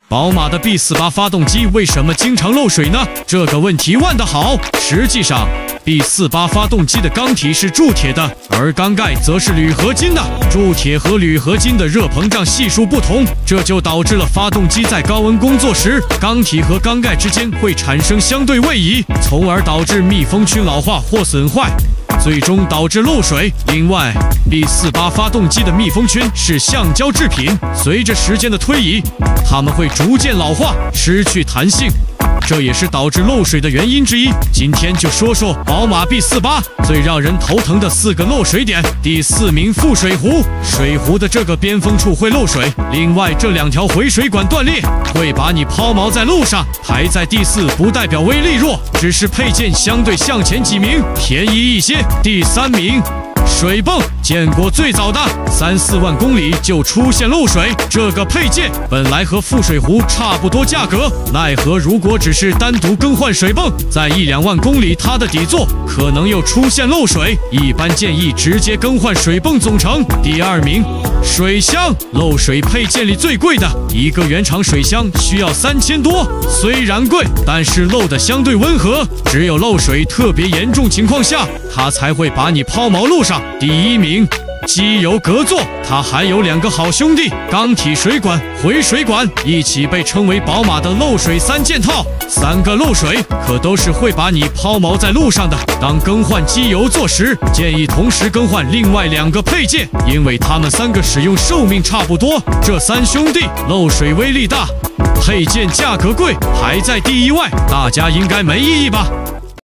宝马的 B48 发动机为什么经常漏水呢？这个问题问得好。实际上 B48 发动机的缸体是铸铁的，而缸盖则是铝合金的。铸铁和铝合金的热膨胀系数不同，这就导致了发动机在高温工作时，缸体和缸盖之间会产生相对位移，从而导致密封区老化或损坏，最终导致漏水。另外 ，B48 发动机的密封圈是橡胶制品，随着时间的推移，它们会逐渐老化，失去弹性，这也是导致漏水的原因之一。今天就说说宝马 B48 最让人头疼的4个漏水点。第4名，副水壶。水壶的这个边锋处会漏水，另外这2条回水管断裂，会把你抛锚在路上。排在第4不代表威力弱，只是配件相对向前几名便宜一些。第3名，水泵。建国最早的3-4万公里就出现漏水，这个配件本来和副水壶差不多价格，奈何如果只是单独更换水泵，在1-2万公里它的底座可能又出现漏水，一般建议直接更换水泵总成。第2名，水箱。漏水配件里最贵的一个原厂水箱需要3000多，虽然贵，但是漏的相对温和，只有漏水特别严重情况下，它才会把你抛锚路上。第1名，机油隔座。它还有2个好兄弟，缸体水管、回水管，一起被称为宝马的漏水3件套。3个漏水可都是会把你抛锚在路上的。当更换机油座时，建议同时更换另外2个配件，因为它们3个使用寿命差不多。这3兄弟漏水威力大，配件价格贵，排在第1位，大家应该没异议吧？